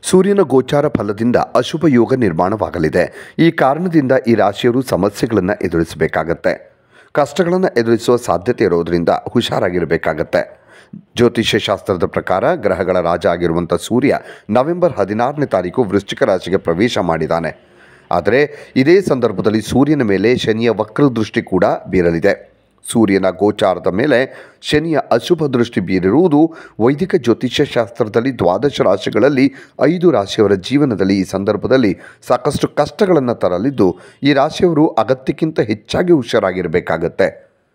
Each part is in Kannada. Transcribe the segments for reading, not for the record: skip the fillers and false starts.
ಸೂರ್ಯನ ಗೋಚಾರ ಫಲದಿಂದ ಅಶುಭ ಯೋಗ ನಿರ್ಮಾಣವಾಗಲಿದೆ. ಈ ಕಾರಣದಿಂದ ಈ ರಾಶಿಯವರು ಸಮಸ್ಯೆಗಳನ್ನು ಎದುರಿಸಬೇಕಾಗತ್ತೆ. ಕಷ್ಟಗಳನ್ನು ಎದುರಿಸುವ ಸಾಧ್ಯತೆ ಇರೋದರಿಂದ ಹುಷಾರಾಗಿರಬೇಕಾಗತ್ತೆ. ಜ್ಯೋತಿಷ್ಯ ಶಾಸ್ತ್ರದ ಪ್ರಕಾರ ಗ್ರಹಗಳ ರಾಜ ಆಗಿರುವಂಥ ಸೂರ್ಯ ನವೆಂಬರ್ 16ನೇ ತಾರೀಕು ವೃಶ್ಚಿಕ ರಾಶಿಗೆ ಪ್ರವೇಶ ಮಾಡಿದ್ದಾನೆ. ಆದರೆ ಇದೇ ಸಂದರ್ಭದಲ್ಲಿ ಸೂರ್ಯನ ಮೇಲೆ ಶನಿಯ ವಕ್ರದೃಷ್ಟಿ ಕೂಡ ಬೀರಲಿದೆ. ಸೂರ್ಯನ ಗೋಚಾರದ ಮೇಲೆ ಶನಿಯ ಅಶುಭ ದೃಷ್ಟಿ ಬೀರಿರುವುದು ವೈದಿಕ ಜ್ಯೋತಿಷ್ಯ ಶಾಸ್ತ್ರದಲ್ಲಿ ದ್ವಾದಶ ರಾಶಿಗಳಲ್ಲಿ 5 ರಾಶಿಯವರ ಜೀವನದಲ್ಲಿ ಈ ಸಂದರ್ಭದಲ್ಲಿ ಸಾಕಷ್ಟು ಕಷ್ಟಗಳನ್ನು ತರಲಿದ್ದು, ಈ ರಾಶಿಯವರು ಅಗತ್ಯಕ್ಕಿಂತ ಹೆಚ್ಚಾಗಿ ಹುಷಾರಾಗಿರಬೇಕಾಗತ್ತೆ.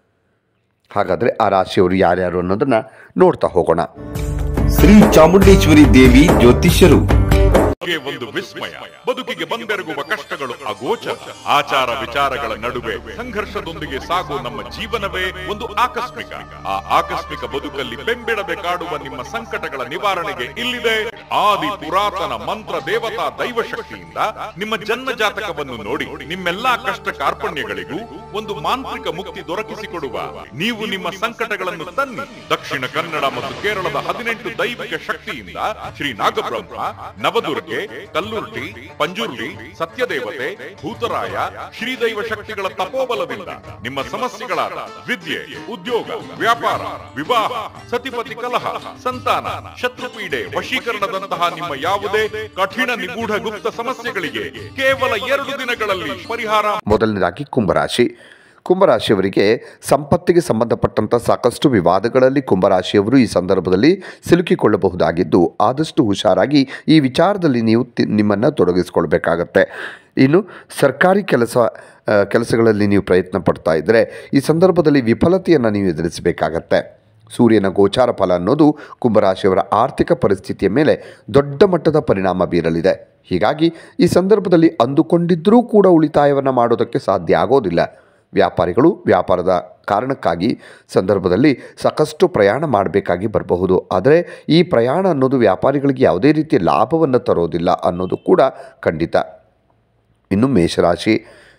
ಹಾಗಾದರೆ ಆ ರಾಶಿಯವರು ಯಾರ್ಯಾರು ಅನ್ನೋದನ್ನು ನೋಡ್ತಾ ಹೋಗೋಣ. ಶ್ರೀ ಚಾಮುಂಡೇಶ್ವರಿ ದೇವಿ ಜ್ಯೋತಿಷ್ಯರು. ಒಂದು ವಿಸ್ಮಯ, ಬದುಕಿಗೆ ಬಂದೆರಗುವ ಕಷ್ಟಗಳು ಅಗೋಚರ. ಆಚಾರ ವಿಚಾರಗಳ ನಡುವೆ ಸಂಘರ್ಷದೊಂದಿಗೆ ಸಾಗುವ ನಮ್ಮ ಜೀವನವೇ ಒಂದು ಆಕಸ್ಮಿಕ. ಆ ಆಕಸ್ಮಿಕ ಬದುಕಲ್ಲಿ ಬೆಂಬಿಡಬೇಕಾಡುವ ನಿಮ್ಮ ಸಂಕಟಗಳ ನಿವಾರಣೆಗೆ ಇಲ್ಲಿದೆ ಆದಿ ಪುರಾತನ ಮಂತ್ರ ದೇವತಾ ದೈವ ಶಕ್ತಿಯಿಂದ ನಿಮ್ಮ ಜನ್ಮ ಜಾತಕವನ್ನು ನೋಡಿ ನಿಮ್ಮೆಲ್ಲಾ ಕಷ್ಟ ಕಾರ್ಪಣ್ಯಗಳಿಗೂ ಒಂದು ಮಾಂತ್ರಿಕ ಮುಕ್ತಿ ದೊರಕಿಸಿಕೊಡುವ ನೀವು ನಿಮ್ಮ ಸಂಕಟಗಳನ್ನು ತನ್ನಿ. ದಕ್ಷಿಣ ಕನ್ನಡ ಮತ್ತು ಕೇರಳದ 18 ದೈವಿಕ ಶಕ್ತಿಯಿಂದ ಶ್ರೀ ನಾಗಬ್ರಹ್ಮ, ನವದುರ್ಗ, ಕಲ್ಲುರ್ಟಿ, ಪಂಜುರ್ಲಿ, ಸತ್ಯದೇವತೆ, ಭೂತರಾಯ, ಶ್ರೀದೈವ ಶಕ್ತಿಗಳ ತಪೋಬಲದಿಂದ ನಿಮ್ಮ ಸಮಸ್ಯೆಗಳಾದ ವಿದ್ಯೆ, ಉದ್ಯೋಗ, ವ್ಯಾಪಾರ, ವಿವಾಹ, ಸತಿಪತಿ ಕಲಹ, ಸಂತಾನ, ಶತ್ರುಪೀಡೆ, ವಶೀಕರಣದಂತಹ ನಿಮ್ಮ ಯಾವುದೇ ಕಠಿಣ ನಿಗೂಢ ಗುಪ್ತ ಸಮಸ್ಯೆಗಳಿಗೆ ಕೇವಲ 2 ದಿನಗಳಲ್ಲಿ ಪರಿಹಾರ. ಮೊದಲನೇದಾಗಿ ಕುಂಭರಾಶಿಯವರಿಗೆ ಸಂಪತ್ತಿಗೆ ಸಂಬಂಧಪಟ್ಟಂಥ ಸಾಕಷ್ಟು ವಿವಾದಗಳಲ್ಲಿ ಕುಂಭರಾಶಿಯವರು ಈ ಸಂದರ್ಭದಲ್ಲಿ ಸಿಲುಕಿಕೊಳ್ಳಬಹುದಾಗಿದ್ದು, ಆದಷ್ಟು ಹುಷಾರಾಗಿ ಈ ವಿಚಾರದಲ್ಲಿ ನೀವು ನಿಮ್ಮನ್ನು ತೊಡಗಿಸಿಕೊಳ್ಬೇಕಾಗತ್ತೆ. ಇನ್ನು ಸರ್ಕಾರಿ ಕೆಲಸಗಳಲ್ಲಿ ನೀವು ಪ್ರಯತ್ನ ಪಡ್ತಾ ಇದ್ದರೆ ಈ ಸಂದರ್ಭದಲ್ಲಿ ವಿಫಲತೆಯನ್ನು ನೀವು ಎದುರಿಸಬೇಕಾಗತ್ತೆ. ಸೂರ್ಯನ ಗೋಚಾರ ಫಲ ಅನ್ನೋದು ಕುಂಭರಾಶಿಯವರ ಆರ್ಥಿಕ ಪರಿಸ್ಥಿತಿಯ ಮೇಲೆ ದೊಡ್ಡ ಮಟ್ಟದ ಪರಿಣಾಮ ಬೀರಲಿದೆ. ಹೀಗಾಗಿ ಈ ಸಂದರ್ಭದಲ್ಲಿ ಅಂದುಕೊಂಡಿದ್ದರೂ ಕೂಡ ಉಳಿತಾಯವನ್ನು ಮಾಡೋದಕ್ಕೆ ಸಾಧ್ಯ ಆಗೋದಿಲ್ಲ. ವ್ಯಾಪಾರಿಗಳು ವ್ಯಾಪಾರದ ಕಾರಣಕ್ಕಾಗಿ ಸಂದರ್ಭದಲ್ಲಿ ಸಾಕಷ್ಟು ಪ್ರಯಾಣ ಮಾಡಬೇಕಾಗಿ ಬರಬಹುದು. ಆದರೆ ಈ ಪ್ರಯಾಣ ಅನ್ನೋದು ವ್ಯಾಪಾರಿಗಳಿಗೆ ಯಾವುದೇ ರೀತಿಯ ಲಾಭವನ್ನು ತರೋದಿಲ್ಲ ಅನ್ನೋದು ಕೂಡ ಖಂಡಿತ. ಇನ್ನು ಮೇಷರಾಶಿ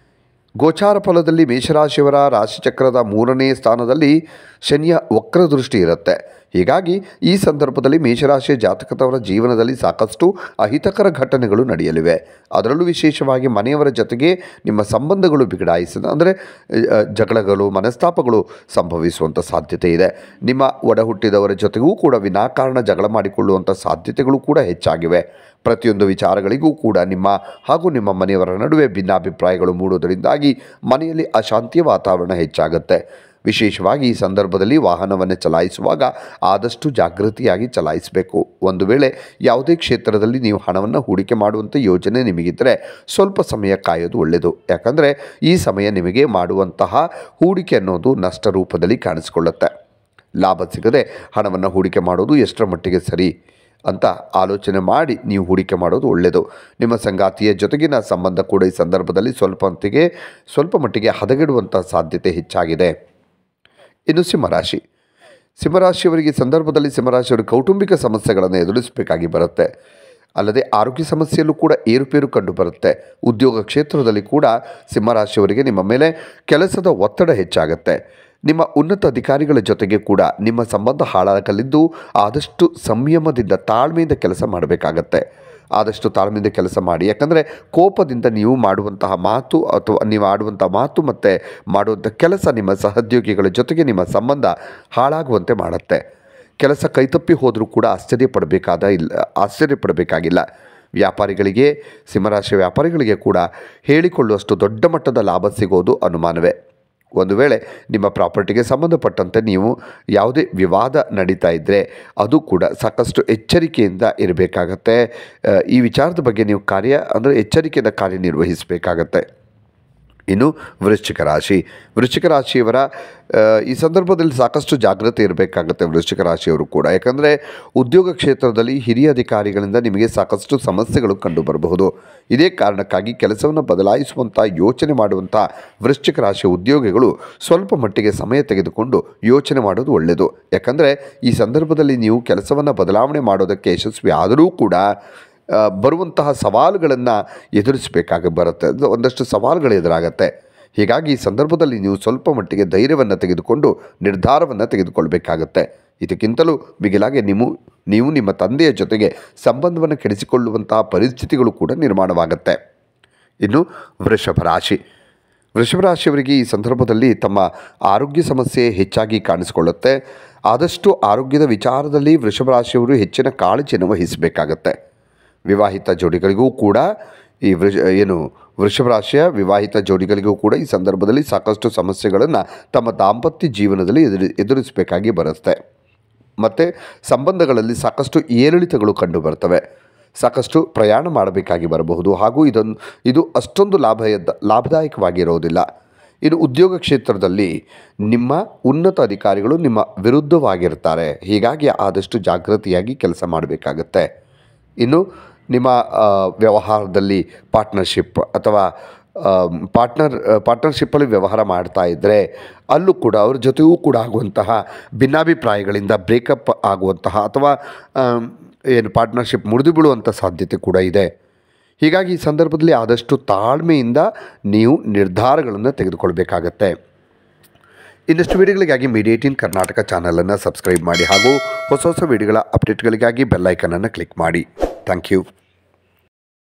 ಗೋಚಾರ ಫಲದಲ್ಲಿ ಮೇಷರಾಶಿಯವರ ರಾಶಿಚಕ್ರದ 3ನೇ ಸ್ಥಾನದಲ್ಲಿ ಶನಿಯ ವಕ್ರದೃಷ್ಟಿ ಇರುತ್ತೆ. ಹೀಗಾಗಿ ಈ ಸಂದರ್ಭದಲ್ಲಿ ಮೇಷರಾಶಿಯ ಜಾತಕದವರ ಜೀವನದಲ್ಲಿ ಸಾಕಷ್ಟು ಅಹಿತಕರ ಘಟನೆಗಳು ನಡೆಯಲಿವೆ. ಅದರಲ್ಲೂ ವಿಶೇಷವಾಗಿ ಮನೆಯವರ ಜೊತೆಗೆ ನಿಮ್ಮ ಸಂಬಂಧಗಳು ಬಿಗಡಾಯಿಸಿದ ಅಂದರೆ ಜಗಳಗಳು, ಮನಸ್ತಾಪಗಳು ಸಂಭವಿಸುವಂಥ ಸಾಧ್ಯತೆ ಇದೆ. ನಿಮ್ಮ ಒಡ ಹುಟ್ಟಿದವರ ಜೊತೆಗೂ ಕೂಡ ವಿನಾಕಾರಣ ಜಗಳ ಮಾಡಿಕೊಳ್ಳುವಂಥ ಸಾಧ್ಯತೆಗಳು ಕೂಡ ಹೆಚ್ಚಾಗಿವೆ. ಪ್ರತಿಯೊಂದು ವಿಚಾರಗಳಿಗೂ ಕೂಡ ನಿಮ್ಮ ಹಾಗೂ ನಿಮ್ಮ ಮನೆಯವರ ನಡುವೆ ಭಿನ್ನಾಭಿಪ್ರಾಯಗಳು ಮೂಡುವುದರಿಂದಾಗಿ ಮನೆಯಲ್ಲಿ ಅಶಾಂತಿಯ ವಾತಾವರಣ ಹೆಚ್ಚಾಗುತ್ತೆ. ವಿಶೇಷವಾಗಿ ಈ ಸಂದರ್ಭದಲ್ಲಿ ವಾಹನವನ್ನು ಚಲಾಯಿಸುವಾಗ ಆದಷ್ಟು ಜಾಗೃತಿಯಾಗಿ ಚಲಾಯಿಸಬೇಕು. ಒಂದು ವೇಳೆ ಯಾವುದೇ ಕ್ಷೇತ್ರದಲ್ಲಿ ನೀವು ಹಣವನ್ನು ಹೂಡಿಕೆ ಮಾಡುವಂಥ ಯೋಜನೆ ನಿಮಗಿದ್ದರೆ ಸ್ವಲ್ಪ ಸಮಯ ಕಾಯೋದು ಒಳ್ಳೆಯದು. ಯಾಕಂದರೆ ಈ ಸಮಯ ನಿಮಗೆ ಮಾಡುವಂತಹ ಹೂಡಿಕೆ ಅನ್ನೋದು ನಷ್ಟ ರೂಪದಲ್ಲಿ ಕಾಣಿಸಿಕೊಳ್ಳುತ್ತೆ. ಲಾಭ ಸಿಗದೆ ಹಣವನ್ನು ಹೂಡಿಕೆ ಮಾಡೋದು ಎಷ್ಟರ ಮಟ್ಟಿಗೆ ಸರಿ ಅಂತ ಆಲೋಚನೆ ಮಾಡಿ ನೀವು ಹೂಡಿಕೆ ಮಾಡೋದು ಒಳ್ಳೆಯದು. ನಿಮ್ಮ ಸಂಗಾತಿಯ ಜೊತೆಗಿನ ಸಂಬಂಧ ಕೂಡ ಈ ಸಂದರ್ಭದಲ್ಲಿ ಸ್ವಲ್ಪ ಮಟ್ಟಿಗೆ ಹದಗೆಡುವಂಥ ಸಾಧ್ಯತೆ ಹೆಚ್ಚಾಗಿದೆ. ಇನ್ನು ಸಿಂಹರಾಶಿಯವರಿಗೆ ಸಂದರ್ಭದಲ್ಲಿ ಸಿಂಹರಾಶಿಯವರು ಕೌಟುಂಬಿಕ ಸಮಸ್ಯೆಗಳನ್ನು ಎದುರಿಸಬೇಕಾಗಿ ಬರುತ್ತೆ. ಅಲ್ಲದೆ ಆರೋಗ್ಯ ಸಮಸ್ಯೆಯಲ್ಲೂ ಕೂಡ ಏರುಪೇರು ಕಂಡು ಬರುತ್ತೆ. ಉದ್ಯೋಗ ಕ್ಷೇತ್ರದಲ್ಲಿ ಕೂಡ ಸಿಂಹರಾಶಿಯವರಿಗೆ ನಿಮ್ಮ ಮೇಲೆ ಕೆಲಸದ ಒತ್ತಡ ಹೆಚ್ಚಾಗುತ್ತೆ. ನಿಮ್ಮ ಉನ್ನತ ಅಧಿಕಾರಿಗಳ ಜೊತೆಗೆ ಕೂಡ ನಿಮ್ಮ ಸಂಬಂಧ ಹಾಳಾಗಲಿದ್ದು, ಆದಷ್ಟು ಸಂಯಮದಿಂದ ತಾಳ್ಮೆಯಿಂದ ಕೆಲಸ ಮಾಡಬೇಕಾಗತ್ತೆ. ಆದಷ್ಟು ತಾಳ್ಮೆಯಿಂದ ಕೆಲಸ ಮಾಡಿ. ಯಾಕಂದರೆ ಕೋಪದಿಂದ ನೀವು ಮಾಡುವಂತಹ ಮಾತು ಅಥವಾ ನೀವು ಆಡುವಂಥ ಮಾತು ಮತ್ತು ಮಾಡುವಂಥ ಕೆಲಸ ನಿಮ್ಮ ಸಹೋದ್ಯೋಗಿಗಳ ಜೊತೆಗೆ ನಿಮ್ಮ ಸಂಬಂಧ ಹಾಳಾಗುವಂತೆ ಮಾಡುತ್ತೆ. ಕೆಲಸ ಕೈತಪ್ಪಿ ಹೋದರೂ ಕೂಡ ಆಶ್ಚರ್ಯಪಡಬೇಕಾಗಿಲ್ಲ. ಸಿಂಹರಾಶಿಯ ವ್ಯಾಪಾರಿಗಳಿಗೆ ಕೂಡ ಹೇಳಿಕೊಳ್ಳುವಷ್ಟು ದೊಡ್ಡ ಮಟ್ಟದ ಲಾಭ ಸಿಗೋದು ಅನುಮಾನವೇ. ಒಂದು ವೇಳೆ ನಿಮ್ಮ ಪ್ರಾಪರ್ಟಿಗೆ ಸಂಬಂಧಪಟ್ಟಂತೆ ನೀವು ಯಾವುದೇ ವಿವಾದ ನಡೀತಾ ಇದ್ದರೆ ಅದು ಕೂಡ ಸಾಕಷ್ಟು ಎಚ್ಚರಿಕೆಯಿಂದ ಇರಬೇಕಾಗತ್ತೆ. ಈ ವಿಚಾರದ ಬಗ್ಗೆ ನೀವು ಎಚ್ಚರಿಕೆಯಿಂದ ಕಾರ್ಯನಿರ್ವಹಿಸಬೇಕಾಗತ್ತೆ. ಇನ್ನು ವೃಶ್ಚಿಕ ರಾಶಿಯವರ ಈ ಸಂದರ್ಭದಲ್ಲಿ ಸಾಕಷ್ಟು ಜಾಗೃತಿ ಇರಬೇಕಾಗುತ್ತೆ. ವೃಶ್ಚಿಕ ರಾಶಿಯವರು ಕೂಡ ಯಾಕಂದರೆ ಉದ್ಯೋಗ ಕ್ಷೇತ್ರದಲ್ಲಿ ಹಿರಿಯ ಅಧಿಕಾರಿಗಳಿಂದ ನಿಮಗೆ ಸಾಕಷ್ಟು ಸಮಸ್ಯೆಗಳು ಕಂಡು ಬರಬಹುದು. ಇದೇ ಕಾರಣಕ್ಕಾಗಿ ಕೆಲಸವನ್ನು ಬದಲಾಯಿಸುವಂಥ ಯೋಚನೆ ಮಾಡುವಂಥ ವೃಶ್ಚಿಕ ರಾಶಿಯ ಉದ್ಯೋಗಿಗಳು ಸ್ವಲ್ಪ ಮಟ್ಟಿಗೆ ಸಮಯ ತೆಗೆದುಕೊಂಡು ಯೋಚನೆ ಮಾಡೋದು ಒಳ್ಳೆಯದು. ಯಾಕಂದರೆ ಈ ಸಂದರ್ಭದಲ್ಲಿ ನೀವು ಕೆಲಸವನ್ನು ಬದಲಾವಣೆ ಮಾಡೋದಕ್ಕೆ ಯಶಸ್ವಿ ಆದರೂ ಕೂಡ ಬರುವಂತಹ ಸವಾಲುಗಳನ್ನು ಎದುರಿಸಬೇಕಾಗಿ ಬರುತ್ತೆ. ಒಂದಷ್ಟು ಸವಾಲುಗಳು ಎದುರಾಗತ್ತೆ. ಹೀಗಾಗಿ ಈ ಸಂದರ್ಭದಲ್ಲಿ ನೀವು ಸ್ವಲ್ಪ ಮಟ್ಟಿಗೆ ಧೈರ್ಯವನ್ನು ತೆಗೆದುಕೊಂಡು ನಿರ್ಧಾರವನ್ನು ತೆಗೆದುಕೊಳ್ಬೇಕಾಗತ್ತೆ. ಇದಕ್ಕಿಂತಲೂ ಮಿಗಿಲಾಗಿ ನೀವು ನಿಮ್ಮ ತಂದೆಯ ಜೊತೆಗೆ ಸಂಬಂಧವನ್ನು ಕೆಡಿಸಿಕೊಳ್ಳುವಂತಹ ಪರಿಸ್ಥಿತಿಗಳು ಕೂಡ ನಿರ್ಮಾಣವಾಗುತ್ತೆ. ಇನ್ನು ವೃಷಭ ರಾಶಿಯವರಿಗೆ ಈ ಸಂದರ್ಭದಲ್ಲಿ ತಮ್ಮ ಆರೋಗ್ಯ ಸಮಸ್ಯೆ ಹೆಚ್ಚಾಗಿ ಕಾಣಿಸಿಕೊಳ್ಳುತ್ತೆ. ಆದಷ್ಟು ಆರೋಗ್ಯದ ವಿಚಾರದಲ್ಲಿ ವೃಷಭ ರಾಶಿಯವರು ಹೆಚ್ಚಿನ ಕಾಳಜಿಯನ್ನು ವಹಿಸಬೇಕಾಗತ್ತೆ. ವಿವಾಹಿತ ಜೋಡಿಗಳಿಗೂ ಕೂಡ ವೃಷಭ ರಾಶಿಯ ವಿವಾಹಿತ ಜೋಡಿಗಳಿಗೂ ಕೂಡ ಈ ಸಂದರ್ಭದಲ್ಲಿ ಸಾಕಷ್ಟು ಸಮಸ್ಯೆಗಳನ್ನು ತಮ್ಮ ದಾಂಪತ್ಯ ಜೀವನದಲ್ಲಿ ಎದುರಿಸಬೇಕಾಗಿ ಬರುತ್ತೆ. ಮತ್ತು ಸಂಬಂಧಗಳಲ್ಲಿ ಸಾಕಷ್ಟು ಏರಿಳಿತಗಳು ಕಂಡು ಬರ್ತವೆ. ಸಾಕಷ್ಟು ಪ್ರಯಾಣ ಮಾಡಬೇಕಾಗಿ ಬರಬಹುದು ಹಾಗೂ ಇದು ಅಷ್ಟೊಂದು ಲಾಭದಾಯಕವಾಗಿರೋದಿಲ್ಲ. ಇನ್ನು ಉದ್ಯೋಗ ಕ್ಷೇತ್ರದಲ್ಲಿ ನಿಮ್ಮ ಉನ್ನತ ಅಧಿಕಾರಿಗಳು ನಿಮ್ಮ ವಿರುದ್ಧವಾಗಿರ್ತಾರೆ. ಹೀಗಾಗಿ ಆದಷ್ಟು ಜಾಗೃತಿಯಾಗಿ ಕೆಲಸ ಮಾಡಬೇಕಾಗತ್ತೆ. ಇನ್ನು ನಿಮ್ಮ ವ್ಯವಹಾರದಲ್ಲಿ ಪಾರ್ಟ್ನರ್ಶಿಪ್ ಅಥವಾ ಪಾರ್ಟ್ನರ್ಶಿಪ್ಪಲ್ಲಿ ವ್ಯವಹಾರ ಮಾಡ್ತಾ ಇದ್ದರೆ ಅಲ್ಲೂ ಕೂಡ ಅವ್ರ ಜೊತೆಗೂ ಕೂಡ ಆಗುವಂತಹ ಭಿನ್ನಾಭಿಪ್ರಾಯಗಳಿಂದ ಬ್ರೇಕಪ್ ಆಗುವಂತಹ ಅಥವಾ ಪಾರ್ಟ್ನರ್ಶಿಪ್ ಮುರಿದು ಬೀಳುವಂಥ ಸಾಧ್ಯತೆ ಕೂಡ ಇದೆ. ಹೀಗಾಗಿ ಈ ಸಂದರ್ಭದಲ್ಲಿ ಆದಷ್ಟು ತಾಳ್ಮೆಯಿಂದ ನೀವು ನಿರ್ಧಾರಗಳನ್ನು ತೆಗೆದುಕೊಳ್ಬೇಕಾಗತ್ತೆ. ಇನ್ನಷ್ಟು ವಿಡಿಯೋಗಳಿಗಾಗಿ ಮೀಡಿಯಾ 18 ಕರ್ನಾಟಕ ಚಾನಲನ್ನು ಸಬ್ಸ್ಕ್ರೈಬ್ ಮಾಡಿ ಹಾಗೂ ಹೊಸ ವಿಡಿಯೋಗಳ ಅಪ್ಡೇಟ್ಗಳಿಗಾಗಿ ಬೆಲ್ ಐಕನನ್ನು ಕ್ಲಿಕ್ ಮಾಡಿ. Thank you.